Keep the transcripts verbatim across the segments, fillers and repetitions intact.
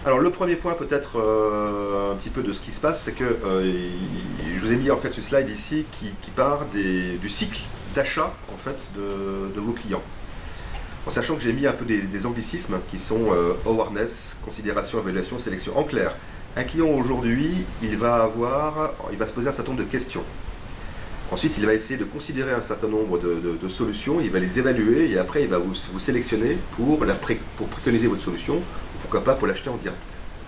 Alors le premier point peut-être euh, un petit peu de ce qui se passe, c'est que euh, je vous ai mis en fait ce slide ici qui, qui part des, du cycle d'achat en fait de, de vos clients. En sachant que j'ai mis un peu des, des anglicismes qui sont euh, awareness, considération, évaluation, sélection. En clair, un client aujourd'hui, il va avoir, il va se poser un certain nombre de questions. Ensuite, il va essayer de considérer un certain nombre de, de, de solutions, il va les évaluer et après il va vous, vous sélectionner pour, la pré, pour préconiser votre solution, ou pourquoi pas pour l'acheter en direct.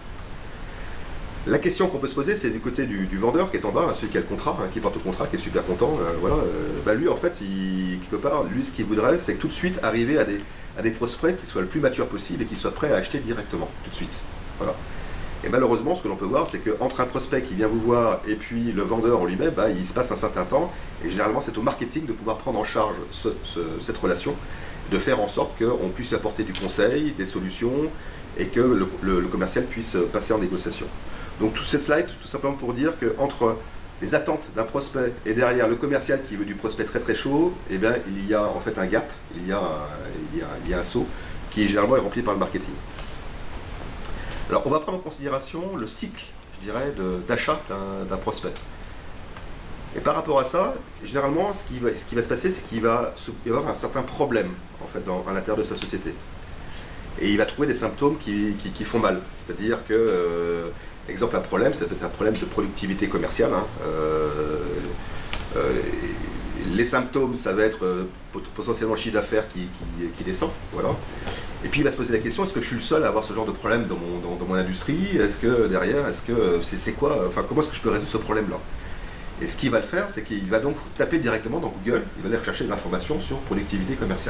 La question qu'on peut se poser, c'est du côté du, du vendeur qui est en bas, hein, celui qui a le contrat, hein, qui porte le contrat, qui est super content. Euh, voilà, euh, bah lui, en fait, il, quelque part, lui, ce qu'il voudrait, c'est que tout de suite arriver à des, à des prospects qui soient le plus matures possible et qui soient prêts à acheter directement, tout de suite. Voilà. Et malheureusement, ce que l'on peut voir, c'est qu'entre un prospect qui vient vous voir et puis le vendeur en lui-même, bah, il se passe un certain temps. Et généralement, c'est au marketing de pouvoir prendre en charge ce, ce, cette relation, de faire en sorte qu'on puisse apporter du conseil, des solutions, et que le, le, le commercial puisse passer en négociation. Donc, toute cette slide, tout simplement pour dire qu'entre les attentes d'un prospect et derrière le commercial qui veut du prospect très très chaud, eh bien, il y a en fait un gap, il y a un, il y a, il y a un saut qui généralement est rempli par le marketing. Alors, on va prendre en considération le cycle, je dirais, d'achat d'un prospect. Et par rapport à ça, généralement, ce qui va, ce qui va se passer, c'est qu'il va y avoir un certain problème, en fait, dans, à l'intérieur de sa société. Et il va trouver des symptômes qui, qui, qui font mal. C'est-à-dire que, euh, exemple, un problème, ça peut être un problème de productivité commerciale. Hein. Euh, euh, les symptômes, ça va être euh, potentiellement le chiffre d'affaires qui, qui, qui descend. Voilà. Et puis il va se poser la question, est-ce que je suis le seul à avoir ce genre de problème dans mon, dans, dans mon industrie? Est-ce que derrière, est-ce que c'est quoi, enfin comment est-ce que je peux résoudre ce problème-là? Et ce qu'il va le faire, c'est qu'il va donc taper directement dans Google, il va aller rechercher de l'information sur productivité commerciale.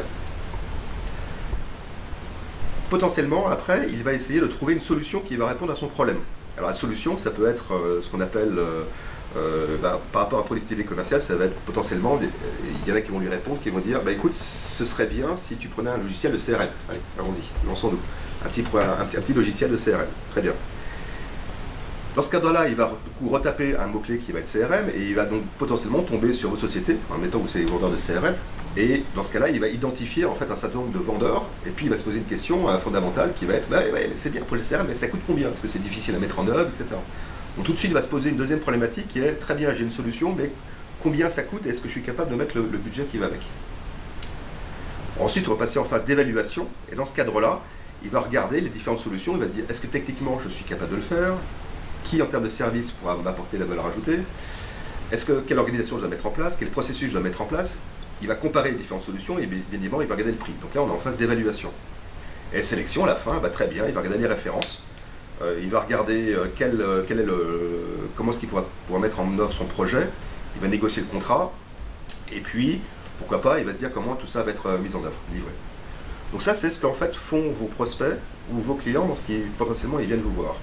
Potentiellement, après, il va essayer de trouver une solution qui va répondre à son problème. Alors la solution, ça peut être euh, ce qu'on appelle, euh, euh, bah, par rapport à productivité commerciale, ça va être potentiellement, des, il y en a qui vont lui répondre, qui vont dire, bah écoute, ce serait bien si tu prenais un logiciel de C R M. Allez, allons-y, lançons-nous. Un petit, un, petit, un petit logiciel de C R M, très bien. Dans ce cadre-là, il va du coup retaper un mot-clé qui va être C R M et il va donc potentiellement tomber sur votre société, en mettant que vous êtes vendeur de C R M. Et dans ce cas-là, il va identifier en fait un certain nombre de vendeurs et puis il va se poser une question euh, fondamentale qui va être bah, ouais, c'est bien pour le C R M, mais ça coûte combien? Parce que c'est difficile à mettre en œuvre, et cetera. Donc tout de suite, il va se poser une deuxième problématique qui est très bien, j'ai une solution, mais combien ça coûte et est-ce que je suis capable de mettre le, le budget qui va avec? Ensuite, on va passer en phase d'évaluation et dans ce cadre-là, il va regarder les différentes solutions, il va se dire est-ce que techniquement je suis capable de le faire? Qui en termes de service pourra m'apporter la valeur ajoutée? Est-ce que quelle organisation je dois mettre en place? Quel processus je dois mettre en place? Il va comparer les différentes solutions et bien évidemment il va regarder le prix. Donc là on est en phase d'évaluation. Et sélection à la fin, bah, très bien, il va regarder les références. Euh, il va regarder euh, quel, euh, quel est le, comment est-ce qu'il pourra, pourra mettre en œuvre son projet. Il va négocier le contrat. Et puis, pourquoi pas, il va se dire comment tout ça va être euh, mis en œuvre, livré. Donc ça c'est ce qu'en fait font vos prospects ou vos clients lorsqu'ils potentiellement ils viennent vous voir.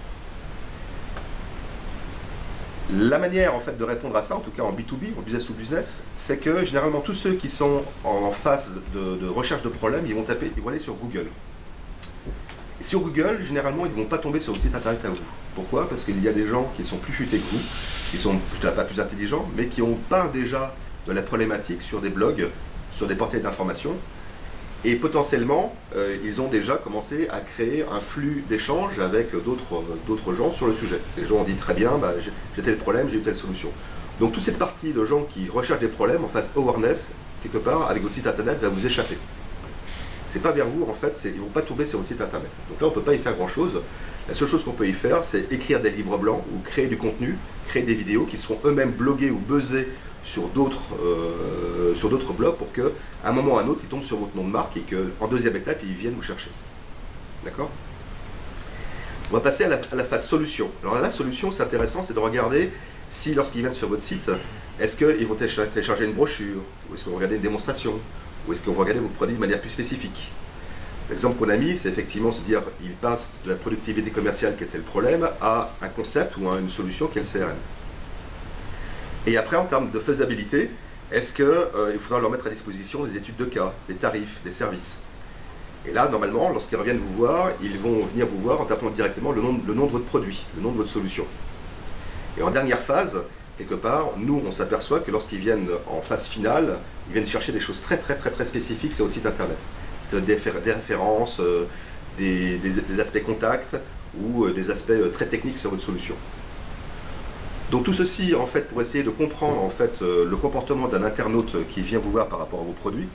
La manière en fait de répondre à ça, en tout cas en B deux B, en business to business, c'est que généralement tous ceux qui sont en phase de, de recherche de problèmes, ils vont taper, ils vont aller sur Google. Et sur Google, généralement, ils ne vont pas tomber sur le site internet à vous. Pourquoi? Parce qu'il y a des gens qui sont plus futés que vous, qui sont, je ne dirais pas plus intelligents, mais qui ont peint déjà de la problématique sur des blogs, sur des portails d'information. Et potentiellement, euh, ils ont déjà commencé à créer un flux d'échanges avec d'autres gens sur le sujet. Les gens ont dit très bien, bah, j'ai tel problème, j'ai eu telle solution. Donc toute cette partie de gens qui recherchent des problèmes en phase awareness, quelque part, avec votre site internet, va vous échapper. C'est pas vers vous, en fait, ils ne vont pas tomber sur votre site internet. Donc là, on ne peut pas y faire grand-chose. La seule chose qu'on peut y faire, c'est écrire des livres blancs ou créer du contenu, créer des vidéos qui seront eux-mêmes bloguées ou buzzées sur d'autres euh, sur d'autres blogs pour qu'à un moment ou à un autre, ils tombent sur votre nom de marque et qu'en deuxième étape, ils viennent vous chercher. D'accord? On va passer à la, à la phase solution. Alors la solution, c'est intéressant, c'est de regarder si lorsqu'ils viennent sur votre site, est-ce qu'ils vont télécharger une brochure, ou est-ce qu'ils vont regarder une démonstration, ou est-ce qu'ils vont regarder vos produits de manière plus spécifique. L'exemple qu'on a mis, c'est effectivement se dire, ils passent de la productivité commerciale qui était le problème à un concept ou à une solution qui est le C R M. Et après, en termes de faisabilité, est-ce qu'il euh, faudra leur mettre à disposition des études de cas, des tarifs, des services? Et là, normalement, lorsqu'ils reviennent vous voir, ils vont venir vous voir en tapant directement le nom, le nom de votre produit, le nom de votre solution. Et en dernière phase, quelque part, nous, on s'aperçoit que lorsqu'ils viennent en phase finale, ils viennent chercher des choses très très très très spécifiques sur votre site internet. C'est des, des références, euh, des, des, des aspects contact ou des aspects très techniques sur votre solution. Donc tout ceci, en fait, pour essayer de comprendre en fait, le comportement d'un internaute qui vient vous voir par rapport à vos produits.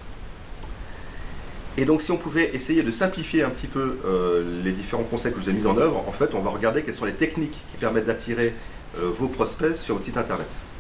Et donc si on pouvait essayer de simplifier un petit peu euh, les différents conseils que je vous ai mis en œuvre, en fait, on va regarder quelles sont les techniques qui permettent d'attirer euh, vos prospects sur votre site internet.